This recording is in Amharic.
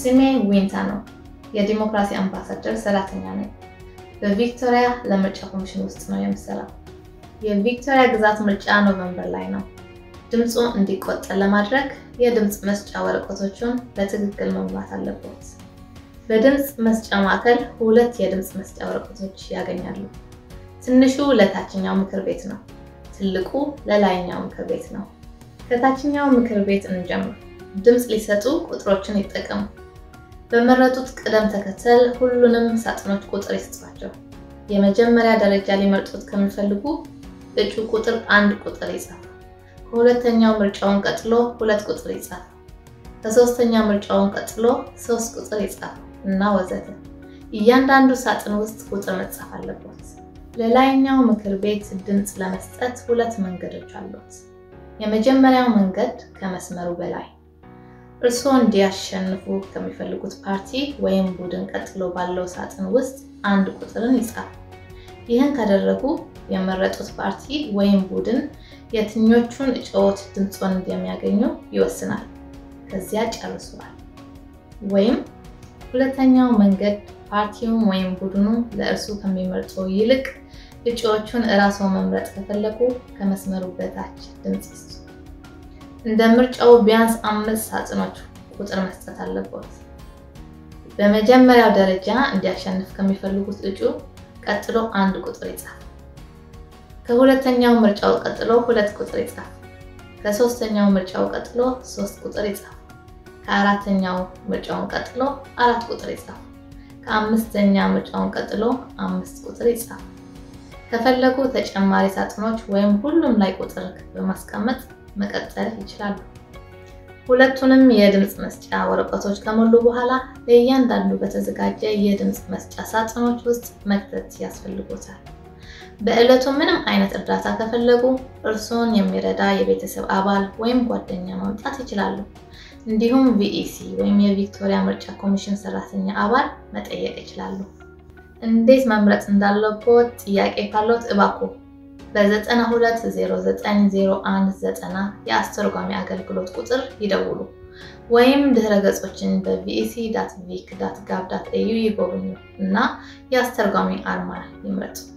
ስሜ ዊንታ ነው። የዲሞክራሲ አምባሳደር ሰራተኛ ነኝ። በቪክቶሪያ ለምርጫ ኮሚሽን ውስጥ ነው የምሰራው። የቪክቶሪያ ግዛት ምርጫ ኖቬምበር ላይ ነው። ድምፁ እንዲቆጠር ለማድረግ የድምጽ መስጫ ወረቀቶቹን በትክክል መሙላት አለበት። በድምጽ መስጫ ማዕከል ሁለት የድምጽ መስጫ ወረቀቶች ያገኛሉ። ትንሹ ለታችኛው ምክር ቤት ነው፣ ትልቁ ለላይኛው ምክር ቤት ነው። ከታችኛው ምክር ቤት እንጀምር። ድምጽ ሊሰጡ ቁጥሮችን ይጠቀሙ። በመረጡት ቅደም ተከተል ሁሉንም ሳጥኖች ቁጥር ይስጧቸው። የመጀመሪያ ደረጃ ሊመርጡት ከሚፈልጉ እጩ ቁጥር 1 ቁጥር ይጻፉ። ከሁለተኛው ምርጫውን ቀጥሎ 2 ቁጥር ይጻፉ። ከሶስተኛው ምርጫውን ቀጥሎ 3 ቁጥር ይጻፉ እና ወዘተ። እያንዳንዱ ሳጥን ውስጥ ቁጥር መጻፍ አለበት። ለላይኛው ምክር ቤት ድምጽ ለመስጠት ሁለት መንገዶች አሉት። የመጀመሪያው መንገድ ከመስመሩ በላይ እርስዎ እንዲያሸንፉ ከሚፈልጉት ፓርቲ ወይም ቡድን ቀጥሎ ባለው ሳጥን ውስጥ 1 ቁጥርን ይጻፉ። ይህን ካደረጉ የመረጡት ፓርቲ ወይም ቡድን የትኞቹን እጩዎች ድምጽን እንደሚያገኙ ይወስናል። ከዚያ ጨርሰዋል። ወይም ሁለተኛው መንገድ ፓርቲው ወይም ቡድኑ ለእርሱ ከሚመርጠው ይልቅ እጩዎቹን እራስዎ መምረጥ ከፈለጉ ከመስመሩ በታች ድምጽ ይስጡ። እንደ ምርጫው ቢያንስ 5 ሳጥኖች ቁጥር መስጠት አለበት። በመጀመሪያው ደረጃ እንዲያሸንፍ ከሚፈልጉት እጩ ቀጥሎ 1 ቁጥር ይጻፉ። ከሁለተኛው ምርጫው ቀጥሎ 2 ቁጥር ይጻፉ። ከሶስተኛው ምርጫው ቀጥሎ 3 ቁጥር ይጻፉ። ከአራተኛው ምርጫውን ቀጥሎ 4 ቁጥር ይጻፉ። ከአምስተኛው ምርጫውን ቀጥሎ 5 ቁጥር ይጻፉ። ከፈለጉ ተጨማሪ ሳጥኖች ወይም ሁሉም ላይ ቁጥር በማስቀመጥ መቀጠል ይችላሉ። ሁለቱንም የድምጽ መስጫ ወረቀቶች ከሞሉ በኋላ ለእያንዳንዱ በተዘጋጀ የድምጽ መስጫ ሳጥኖች ውስጥ መክተት ያስፈልጎታል። በዕለቱ ምንም አይነት እርዳታ ከፈለጉ እርስዎን የሚረዳ የቤተሰብ አባል ወይም ጓደኛ ማምጣት ይችላሉ። እንዲሁም VEC ወይም የቪክቶሪያ ምርጫ ኮሚሽን ሰራተኛ አባል መጠየቅ ይችላሉ። እንዴት መምረጥ እንዳለበት ጥያቄ ካለዎት እባክዎ በ92090190 የአስተርጓሚ አገልግሎት ቁጥር ይደውሉ ወይም ድህረ ገጾችን በvec.vic.gov.au ይጎብኙ እና የአስተርጓሚ አርማ ይምረጡ።